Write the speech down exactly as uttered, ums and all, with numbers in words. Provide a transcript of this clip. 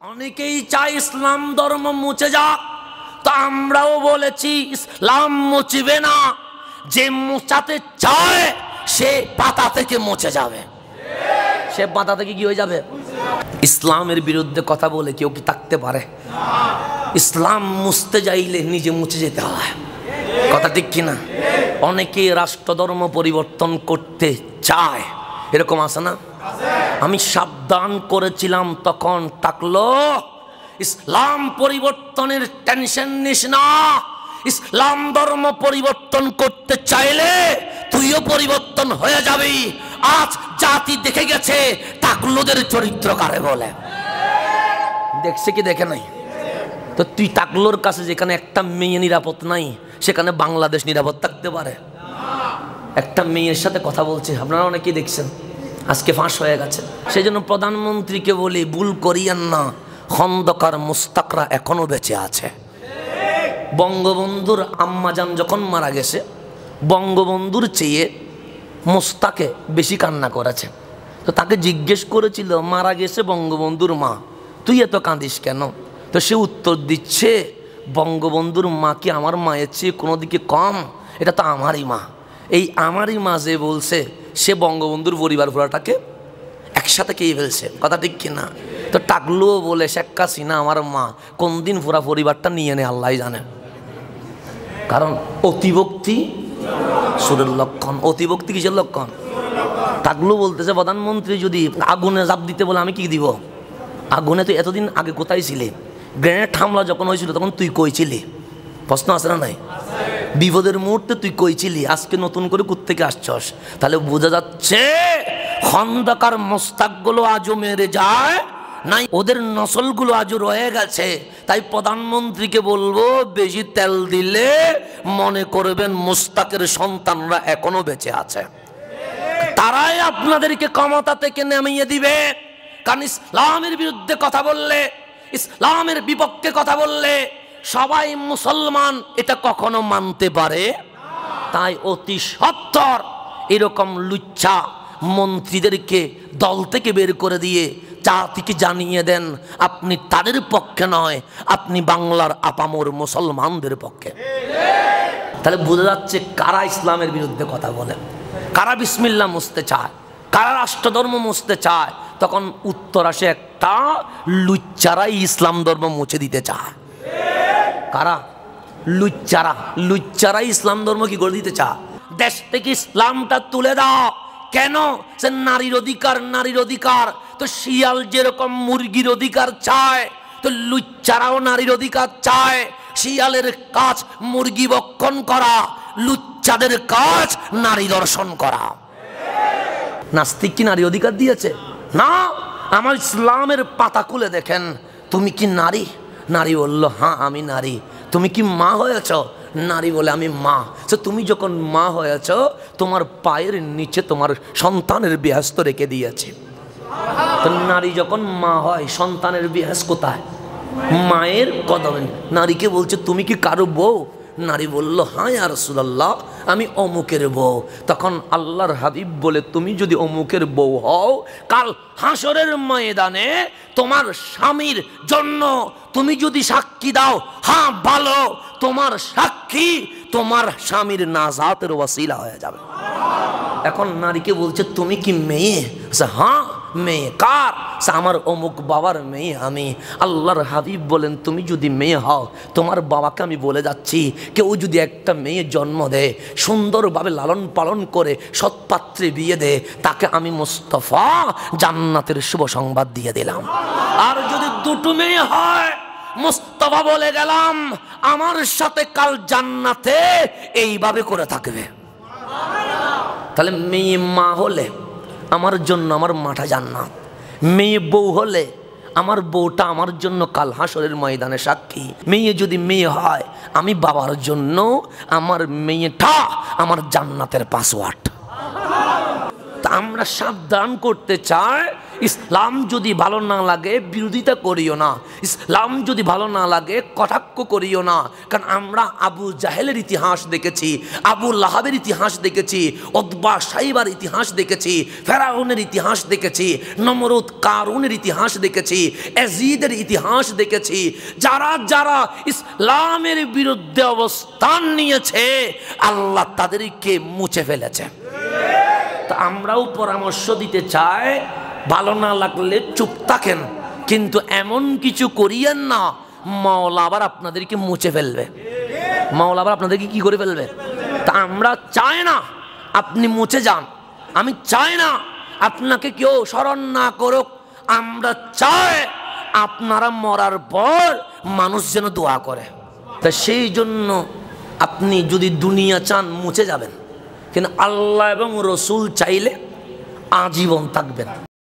অনেকেই চায় ইসলাম ধর্ম মুছে যাক, তো আমরাও বলেছি ইসলাম মুছবে না। যে মুছাতে চায় সে পাতা থেকে মুছে যাবে, সে পাতা থেকে কি হয়ে যাবে? ইসলামের বিরুদ্ধে কথা বলে কেউ কি থাকতে পারে? ইসলাম মুছতে যাইলে নিজে মুছে যেতে হয়, কথা ঠিক কিনা? অনেকে রাষ্ট্রধর্ম পরিবর্তন করতে চায়, এরকম আছে না? আমি সাবধান করেছিলাম তখন, থাকলো ইসলাম পরিবর্তনের টেনশন নিস না। ইসলাম ধর্ম পরিবর্তন করতে চাইলে তুইও পরিবর্তন হয়ে যাবি। আজ জাতি দেখে গেছে টাকলোদের চরিত্র কারে বলে, দেখছে কি দেখে নাই? তো তুই টাকলোর কাছে যেখানে একটা মেয়ে নিরাপদ নাই, সেখানে বাংলাদেশ নিরাপদ থাকতে পারে? একটা মেয়ের সাথে কথা বলছে, আপনারা অনেকেই দেখছেন, আজকে ফাঁস হয়ে গেছে। সেই জন্য প্রধানমন্ত্রীকে বলি, ভুল করিয়েন না, খন্দকার মুস্তাকরা এখনো বেঁচে আছে। বঙ্গবন্ধুর আম্মাজান যখন মারা গেছে, বঙ্গবন্ধুর চেয়ে মুস্তাকে বেশি কান্না করেছে। তো তাকে জিজ্ঞেস করেছিল, মারা গেছে বঙ্গবন্ধুর মা, তুই এত কাঁদিস কেন? তো সে উত্তর দিচ্ছে, বঙ্গবন্ধুর মা কি আমার মায়ের চেয়ে কোনো দিকে কম? এটা তো আমারই মা। এই আমারই মা যে বলছে, সে বঙ্গবন্ধুর পরিবার পুরাটাকে একসাথে খেয়ে ফেলছে, কথা ঠিক কিনা? তো টাকলুও বলে, শেখ হাসিনা আমার মা, কোন দিন পুরা পরিবারটা নিয়ে নে আল্লাহ জানে। কারণ অতিভক্তি সুরের লক্ষণ। অতিভক্তি কিসের লক্ষণ? টাকলু বলতেছে, প্রধানমন্ত্রী যদি আগুনে জাপ দিতে বলে আমি কি দিব? আগুনে তো এতদিন আগে কোথায় ছিলে? গ্রেনেড হামলা যখন হয়েছিল তখন তুই কই ছিলি? প্রশ্ন আছে না নাই? বিপদের মুহূর্তে তুই কই ছিলি? আজকে নতুন করে কোত্থেকে আসছস? তাহলে বোঝা যাচ্ছে খন্দকার মোস্তাকগুলো আজও মেরে যায় নাই, ওদের নসলগুলো আজও রয়ে গেছে। তাই প্রধানমন্ত্রীকে বলবো, বেশি তেল দিলে মনে করবেন মোস্তাকের সন্তানরা এখনো বেঁচে আছে, তারাই আপনাদেরকে ক্ষমতা থেকে নামিয়ে দিবে। কারণ ইসলামের বিরুদ্ধে কথা বললে, ইসলামের বিপক্ষে কথা বললে সবাই মুসলমান এটা কখনো মানতে পারে। তাই অতি সত্বর এরকম লুচ্ছা মন্ত্রীদেরকে দল থেকে বের করে দিয়ে জাতিকে জানিয়ে দেন আপনি তাদের পক্ষে নয়, আপনি বাংলার আপামর মুসলমানদের পক্ষে। তাহলে বোঝা যাচ্ছে কারা ইসলামের বিরুদ্ধে কথা বলে, কারা বিসমিল্লাহ মুছতে চায়, কারা রাষ্ট্রধর্ম মুছতে চায়। তখন উত্তর আসে একটা, লুচ্চারাই ইসলাম ধর্ম মুছে দিতে চায়। কারা? লুচ্চারা। লুচ্চারাই ইসলাম ধর্ম কি করে দিতে চায়? দেশ থেকে ইসলামটা তুলে দাও। কেন? সে নারীর অধিকার, নারীর অধিকার। তো শিয়াল যেরকম মুরগির অধিকার চায়, তো লুচ্চারাও নারীর অধিকার চায়। শিয়ালের কাজ মুরগি ভক্ষণ করা, লুচ্চাদের কাজ নারী দর্শন করা। নাস্তিক কি নারী অধিকার দিয়েছে? না। আমার ইসলামের পাতা খুলে দেখেন, তুমি কি নারী? নারী বলল, হ্যাঁ আমি নারী। তুমি কি মা হয়েছ? নারী বলে, আমি মা। তো তুমি যখন মা হয়েছ, তোমার পায়ের নিচে তোমার সন্তানের বেহেশত রেখে দিয়েছে। তো নারী যখন মা হয়, সন্তানের বেহেশত কোথায়? মায়ের কদমে। নারীকে বলছে, তুমি কি কারো বউ? নারী বলল, হ্যাঁ ইয়া রাসূলুল্লাহ, আমি অমুকের বউ। তখন আল্লাহর হাবিব বলে, তুমি যদি অমুকের বউ হও, কাল হাসরের ময়দানে তোমার স্বামীর জন্য তুমি যদি সাক্ষী দাও, হ্যাঁ ভালো, তোমার সাক্ষী তোমার স্বামীর নাজাতের ওয়াসিলা হয়ে যাবে। এখন নারীকে বলছে, তুমি কি মেয়ে? হ্যাঁ মেয়ে। কার? আমার অমুক বাবার মেয়ে আমি। আল্লাহর হাবিব বলেন, তুমি যদি মেয়ে হও, তোমার বাবাকে আমি বলে যাচ্ছি, কেউ যদি একটা মেয়ে জন্ম দেয়, সুন্দরভাবে লালন পালন করে সৎপাত্রে বিয়ে দেয়, তাকে আমি মুস্তাফা জান্নাতের শুভ সংবাদ দিয়ে দিলাম। আর যদি দুটো মেয়ে হয়, মুস্তাফা বলে গেলাম, আমার সাথে কাল জান্নাতে এইভাবে করে থাকবে। তাহলে মেয়ে মা হলে আমার জন্য আমার মাটা জান্নাত, মেয়ে বউ হলে আমার বউটা আমার জন্য কাল হাসরের ময়দানে সাক্ষী। মেয়ে যদি মেয়ে হয়, আমি বাবার জন্য আমার মেয়েটা আমার জান্নাতের পাসওয়ার্ড। তা আমরা সাবধান করতে চাই, ইসলাম যদি ভালো না লাগে বিরোধিতা করিও না, ইসলাম যদি ভালো না লাগে কটাক্ষ করিও না। কারণ আমরা আবু জাহেলের ইতিহাস দেখেছি, আবু লাহাবের ইতিহাস দেখেছি, উতবা সাইবার ইতিহাস দেখেছি, ফেরাউনের ইতিহাস দেখেছি, নমরুদ কারুনের ইতিহাস দেখেছি, ইয়াজিদের ইতিহাস দেখেছি। যারা যারা ইসলামের বিরুদ্ধে অবস্থান নিয়েছে আল্লাহ তাদেরকে মুছে ফেলেছে। তা আমরাও পরামর্শ দিতে চাই, ভালো না লাগলে চুপ থাকেন, কিন্তু এমন কিছু করিয়েন না মাওলা আবার আপনাদেরকে মুছে ফেলবে, মাওলা আবার আপনাদেরকে কি করে ফেলবে। তা আমরা চাই না আপনি মুছে যান, আমি চাই না আপনাকে কেউ স্মরণ না করুক, আমরা চাই আপনারা মরার পর মানুষ যেন দোয়া করে। তা সেই জন্য আপনি যদি দুনিয়া চান মুছে যাবেন, কিন্তু আল্লাহ এবং রসুল চাইলে আজীবন থাকবেন।